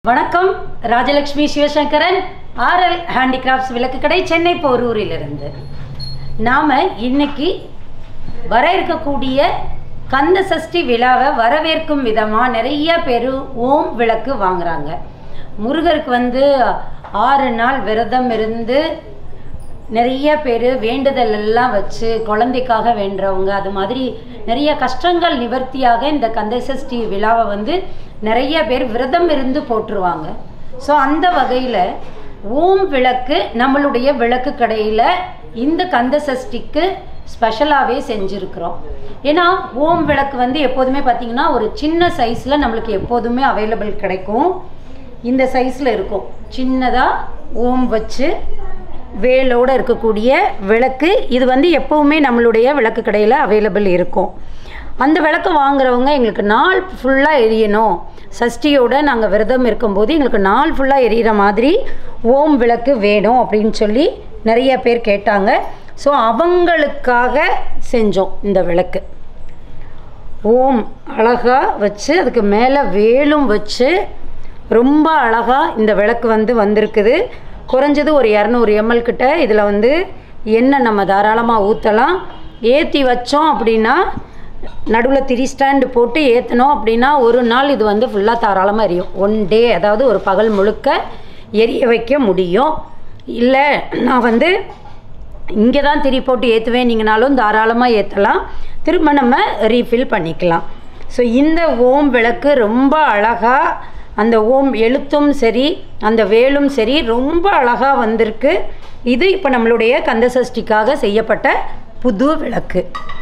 வணக்கம். Rajalakshmi Sivasankaran, RL handicrafts விளக்கு கடை, சென்னை போரூரிலிருந்து. நாம் இன்னைக்கு வர இருக்கக்கூடிய கந்த சஷ்டி விழாவை வரவேற்கும் விதமாக நிறைய பேர் ஓம் விளக்கு வாங்குறாங்க. முருகருக்கு 6 நாள் விரதம் இருந்து நிறைய பேர் வேண்டுதல் எல்லாம் வச்சு குழந்தைக்காக வேண்டுறவங்க, அது மாதிரி நிறைய கஷ்டங்கள் நிவர்த்தியாக இந்த கந்த சஷ்டி விழாவை நிறைய பேர் விரதம் இருந்து போட்டுருவாங்க. ஸோ அந்த வகையில் ஓம் விளக்கு நம்மளுடைய விளக்கு கடையில் இந்த கந்த சஷ்டிக்கு ஸ்பெஷலாகவே செஞ்சுருக்குறோம். ஏன்னா ஓம் விளக்கு எப்போதுமே பார்த்திங்கன்னா ஒரு சின்ன சைஸில் நம்மளுக்கு எப்போதுமே அவைலபிள் கிடைக்கும். இந்த சைஸில் இருக்கும், சின்னதாக ஓம் வச்சு வேலோடு இருக்கக்கூடிய விளக்கு. இது எப்போவுமே நம்மளுடைய விளக்கு கடையில் அவைலபிள் இருக்கும். அந்த விளக்கு வாங்குறவங்க எங்களுக்கு நாள் ஃபுல்லாக எரியணும், சஷ்டியோடு நாங்கள் விரதம் இருக்கும்போது எங்களுக்கு நாள் ஃபுல்லாக எரியிற மாதிரி ஓம் விளக்கு வேணும் அப்படின்னு சொல்லி நிறைய பேர் கேட்டாங்க. ஸோ அவங்களுக்காக செஞ்சோம் இந்த விளக்கு. ஓம் அழகாக வச்சு அதுக்கு மேலே வேலும் வச்சு ரொம்ப அழகாக இந்த விளக்கு வந்திருக்குது. குறைஞ்சது ஒரு 200 ml கிட்ட இதில் எண்ணெய் நம்ம தாராளமாக ஊற்றலாம். ஏற்றி வச்சோம் அப்படின்னா நடுவில் 3 ஸ்டாண்டு போட்டு ஏற்றினோம் அப்படின்னா ஒரு நாள் இது ஃபுல்லாக தாராளமாக எரியும். 1 டே, அதாவது ஒரு பகல் முழுக்க எரிய வைக்க முடியும். இல்லை நான் இங்கே தான் திரி போட்டு ஏற்றுவேன் நீங்கனாலும் தாராளமாக ஏற்றலாம், திரும்ப நம்ம ரீஃபில் பண்ணிக்கலாம். ஸோ இந்த ஓம் விளக்கு ரொம்ப அழகாக, அந்த ஓம் எழுத்தும் சரி அந்த வேலும் சரி ரொம்ப அழகாக வந்திருக்கு. இது இப்போ நம்மளுடைய கந்த சஷ்டிக்காக செய்யப்பட்ட புது விளக்கு.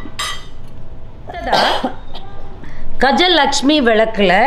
கஜலக்ஷ்மி விளக்கில்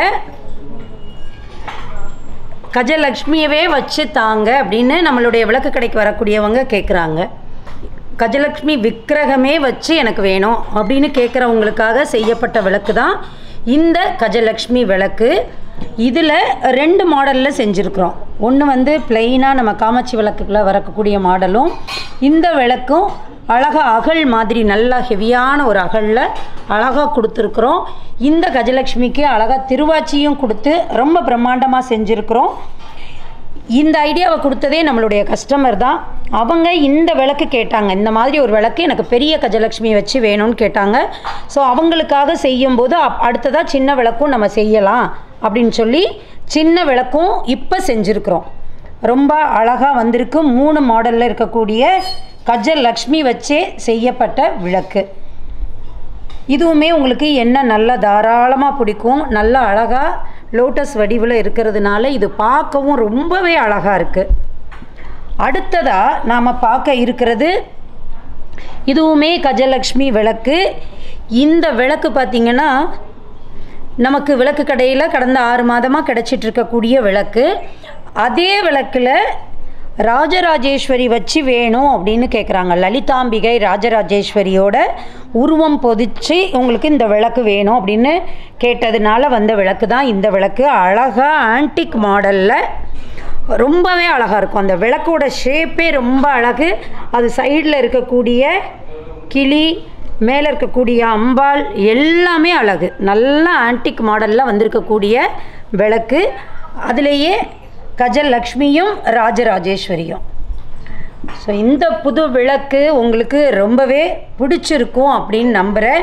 கஜலக்ஷ்மியவே வச்சு தாங்க அப்படின்னு நம்மளுடைய விளக்கு கடைக்கு வரக்கூடியவங்க கேட்குறாங்க. கஜலக்ஷ்மி விக்கிரகமே வச்சு எனக்கு வேணும் அப்படின்னு கேட்குறவங்களுக்காக செய்யப்பட்ட விளக்கு தான் இந்த கஜலக்ஷ்மி விளக்கு. இதில் 2 மாடலில் செஞ்சுருக்குறோம். ஒன்று பிளெயினாக நம்ம காமாட்சி விளக்குக்குள்ளே வரக்கூடிய மாடலும், இந்த விளக்கும் அழகாக அகல் மாதிரி நல்லா ஹெவியான ஒரு அகலில் அழகாக கொடுத்துருக்குறோம். இந்த கஜலக்ஷ்மிக்கு அழகாக திருவாச்சியும் கொடுத்து ரொம்ப பிரம்மாண்டமாக செஞ்சுருக்குறோம். இந்த ஐடியாவை கொடுத்ததே நம்மளுடைய கஸ்டமர் தான். அவங்க இந்த விளக்கு கேட்டாங்க, இந்த மாதிரி ஒரு விளக்கு எனக்கு பெரிய கஜலக்ஷ்மி வச்சு வேணும்னு கேட்டாங்க. ஸோ அவங்களுக்காக செய்யும்போது அடுத்ததாக சின்ன விளக்கும் நம்ம செய்யலாம் அப்படின்னு சொல்லி சின்ன விளக்கும் இப்போ செஞ்சுருக்குறோம். ரொம்ப அழகாக வந்திருக்கு. 3 மாடலில் இருக்கக்கூடிய கஜலக்ஷ்மி வச்சே செய்யப்பட்ட விளக்கு. இதுவுமே உங்களுக்கு எண்ணெய் நல்லா தாராளமாக பிடிக்கும். நல்லா அழகாக லோட்டஸ் வடிவில் இருக்கிறதுனால இது பார்க்கவும் ரொம்பவே அழகாக இருக்குது. அடுத்ததாக நாம் பார்க்க இருக்கிறது இதுவுமே கஜலக்ஷ்மி விளக்கு. இந்த விளக்கு பார்த்திங்கன்னா நமக்கு விளக்கு கடையில் கடந்த 6 மாதமாக கிடச்சிட்ருக்கக்கூடிய விளக்கு. அதே விளக்கில் ராஜராஜேஸ்வரி வச்சு வேணும் அப்படின்னு கேட்குறாங்க. லலிதாம்பிகை ராஜராஜேஸ்வரியோட உருவம் பொதிச்சு உங்களுக்கு இந்த விளக்கு வேணும் அப்படின்னு கேட்டதுனால வந்த விளக்கு தான் இந்த விளக்கு. அழகாக ஆன்டிக் மாடலில் ரொம்பவே அழகாக இருக்கும். அந்த விளக்கோட ஷேப்பே ரொம்ப அழகு. அது சைடில் இருக்கக்கூடிய கிளி, மேலே இருக்கக்கூடிய அம்பாள் எல்லாமே அழகு. நல்ல ஆன்டிக் மாடலில் வந்திருக்கக்கூடிய விளக்கு. அதுலேயே கஜலக்ஷ்மியும் ராஜராஜேஸ்வரியும். ஸோ இந்த புது விளக்கு உங்களுக்கு ரொம்பவே பிடிச்சிருக்கும் அப்படின்னு நம்புகிறேன்.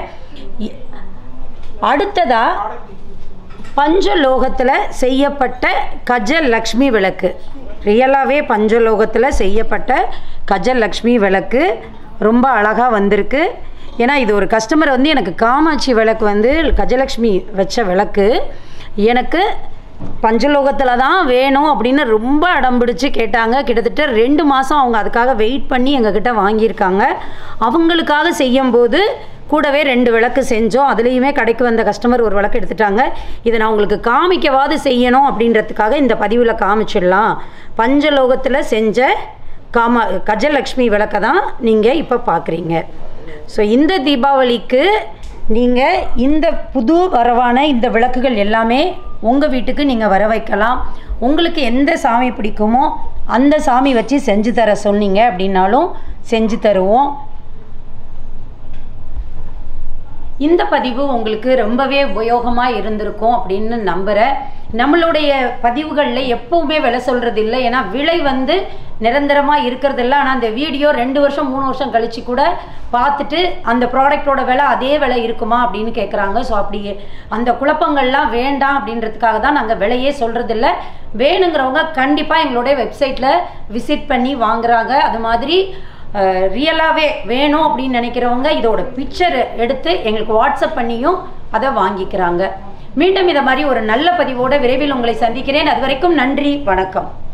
அடுத்ததாக பஞ்சலோகத்தில் செய்யப்பட்ட கஜலக்ஷ்மி விளக்கு. ரியலாகவே பஞ்சலோகத்தில் செய்யப்பட்ட கஜலக்ஷ்மி விளக்கு ரொம்ப அழகாக வந்திருக்கு. ஏன்னா இது ஒரு கஸ்டமர் எனக்கு காமாட்சி விளக்கு கஜலக்ஷ்மி வச்ச விளக்கு எனக்கு பஞ்சலோகத்தில் தான் வேணும் அப்படின்னு ரொம்ப அடம்பிடிச்சு கேட்டாங்க. கிட்டத்தட்ட 2 மாதம் அவங்க அதுக்காக வெயிட் பண்ணி எங்ககிட்ட வாங்கியிருக்காங்க. அவங்களுக்காக செய்யும்போது கூடவே 2 விளக்கு செஞ்சோம். அதுலேயுமே கடைக்கு வந்த கஸ்டமர் ஒரு விளக்கு எடுத்துட்டாங்க. இதை நான் உங்களுக்கு காமிக்கவாது செய்யணும் அப்படின்றதுக்காக இந்த பதிவில் காமிச்சிடலாம். பஞ்சலோகத்தில் செஞ்ச கஜலக்ஷ்மி விளக்கை தான் நீங்கள் இப்போ பார்க்குறீங்க. ஸோ இந்த தீபாவளிக்கு நீங்கள் இந்த புது வரவான இந்த விளக்குகள் எல்லாமே உங்கள் வீட்டுக்கு நீங்கள் வர வைக்கலாம். உங்களுக்கு எந்த சாமி பிடிக்குமோ அந்த சாமி வச்சு செஞ்சு தர சொன்னீங்க அப்படின்னாலும் செஞ்சு தருவோம். இந்த பதிவு உங்களுக்கு ரொம்பவே உபயோகமாக இருந்திருக்கும் அப்படின்னு நம்புகிறேன். நம்மளுடைய பதிவுகளில் எப்பவுமே விலை சொல்கிறது இல்லை, ஏன்னா விலை நிரந்தரமாக இருக்கிறது இல்லை. ஆனால் அந்த வீடியோ 2 வருஷம் 3 வருஷம் கழித்து கூட பார்த்துட்டு அந்த ப்ராடக்டோட விலை அதே விலை இருக்குமா அப்படின்னு கேட்குறாங்க. ஸோ அப்படியே அந்த குழப்பங்கள்லாம் வேண்டாம் அப்படின்றதுக்காக தான் நாங்கள் விலையே சொல்கிறதில்ல. வேணுங்கிறவங்க கண்டிப்பாக எங்களுடைய வெப்சைட்டில் விசிட் பண்ணி வாங்குறாங்க. அது மாதிரி ரியலாகவே வேணும் அப்படின்னு நினைக்கிறவங்க இதோட பிக்சர் எடுத்து எங்களுக்கு வாட்ஸ்அப் பண்ணியும் அதை வாங்கிக்கிறாங்க. மீண்டும் இதை மாதிரி ஒரு நல்ல பதிவோடு விரைவில் உங்களை சந்திக்கிறேன். அது வரைக்கும் நன்றி, வணக்கம்.